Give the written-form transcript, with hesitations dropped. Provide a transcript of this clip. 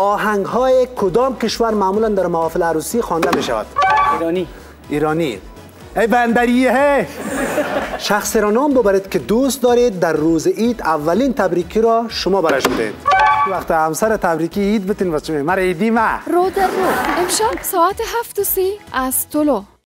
آهنگ های کدام کشور معمولا در محافل عروسی خوانده می شود؟ ایرانی. ای بندریه. شخص را نام ببرید که دوست دارید در روز عید اولین تبریکی را شما برش بدید. وقت همسر تبریکی عید بتین بچه مرا عیدی ما. رو در رو امشب ساعت 7:30 از طلوع